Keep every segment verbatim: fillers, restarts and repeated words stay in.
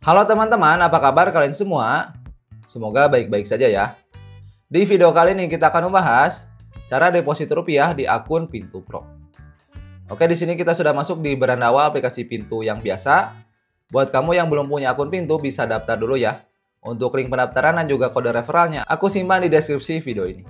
Halo teman-teman, apa kabar kalian semua? Semoga baik-baik saja ya. Di video kali ini kita akan membahas cara deposit rupiah di akun Pintu Pro. Oke, di sini kita sudah masuk di beranda awal aplikasi Pintu yang biasa. Buat kamu yang belum punya akun Pintu bisa daftar dulu ya. Untuk link pendaftaran dan juga kode referralnya aku simpan di deskripsi video ini.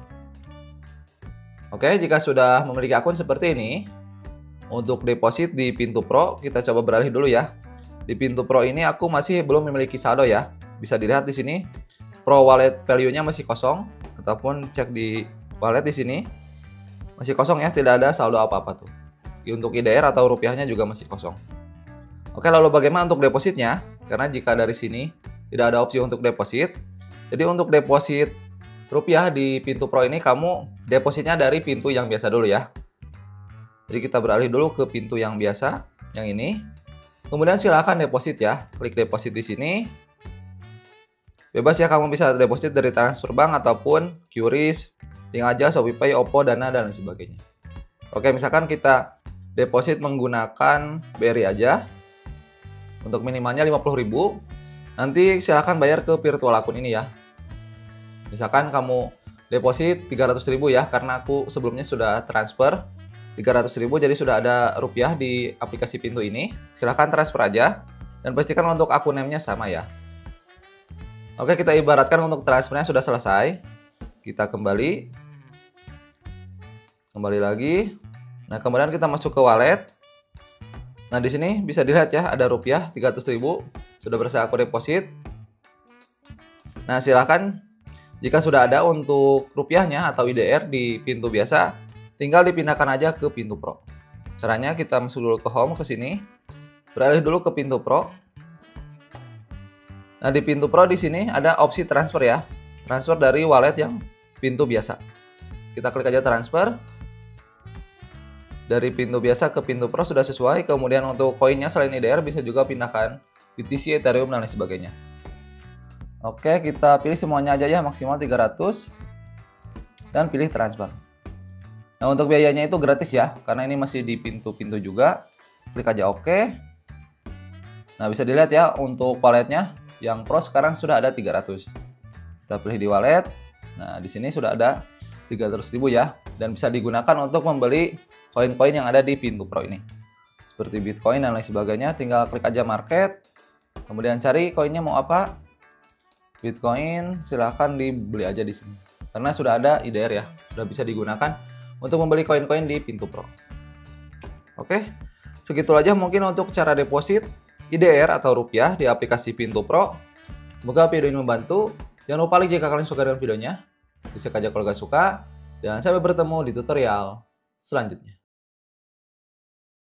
Oke, jika sudah memiliki akun seperti ini, untuk deposit di Pintu Pro kita coba beralih dulu ya. Di Pintu Pro ini aku masih belum memiliki saldo ya. Bisa dilihat di sini Pro Wallet value-nya masih kosong, ataupun cek di wallet di sini masih kosong ya, tidak ada saldo apa-apa tuh. Untuk I D R atau rupiahnya juga masih kosong. Oke, lalu bagaimana untuk depositnya? Karena jika dari sini tidak ada opsi untuk deposit, jadi untuk deposit rupiah di Pintu Pro ini kamu depositnya dari pintu yang biasa dulu ya. Jadi kita beralih dulu ke pintu yang biasa, yang ini. Kemudian silahkan deposit ya, klik deposit di sini. Bebas ya, kamu bisa deposit dari transfer bank ataupun Q R I S, Link Aja, ShopeePay, Oppo, Dana, dan sebagainya. Oke, misalkan kita deposit menggunakan B R I aja, untuk minimalnya lima puluh ribu, nanti silahkan bayar ke virtual akun ini ya. Misalkan kamu deposit tiga ratus ribu ya, karena aku sebelumnya sudah transfer tiga ratus ribu, jadi sudah ada rupiah di aplikasi Pintu ini. Silahkan transfer aja dan pastikan untuk akun name-nya sama ya. Oke, kita ibaratkan untuk transfernya sudah selesai. Kita kembali kembali lagi. Nah, kemudian kita masuk ke wallet. Nah, di sini bisa dilihat ya, ada rupiah tiga ratus ribu sudah berhasil aku deposit. Nah, silahkan jika sudah ada untuk rupiahnya atau I D R di pintu biasa, tinggal dipindahkan aja ke Pintu Pro. Caranya kita masuk dulu ke home, ke sini. Beralih dulu ke Pintu Pro. Nah, di Pintu Pro di sini ada opsi transfer ya. Transfer dari wallet yang pintu biasa. Kita klik aja transfer. Dari pintu biasa ke Pintu Pro sudah sesuai. Kemudian untuk koinnya selain I D R bisa juga pindahkan B T C, Ethereum, dan lain sebagainya. Oke, kita pilih semuanya aja ya, maksimal tiga ratus. Dan pilih transfer. Nah, untuk biayanya itu gratis ya, karena ini masih di pintu-pintu juga. Klik aja oke. Nah, bisa dilihat ya, untuk walletnya yang Pro sekarang sudah ada tiga ratus. Kita pilih di wallet. Nah, di sini sudah ada tiga ratus ribu ya, dan bisa digunakan untuk membeli koin-koin yang ada di Pintu Pro ini. Seperti Bitcoin dan lain sebagainya, tinggal klik aja market. Kemudian cari koinnya mau apa. Bitcoin silahkan dibeli aja di sini. Karena sudah ada I D R ya, sudah bisa digunakan untuk membeli koin-koin di Pintu Pro. Oke, segitu aja mungkin untuk cara deposit I D R atau rupiah di aplikasi Pintu Pro. Semoga video ini membantu. Jangan lupa like jika kalian suka dengan videonya. Dislike aja kalau gak suka. Dan sampai bertemu di tutorial selanjutnya.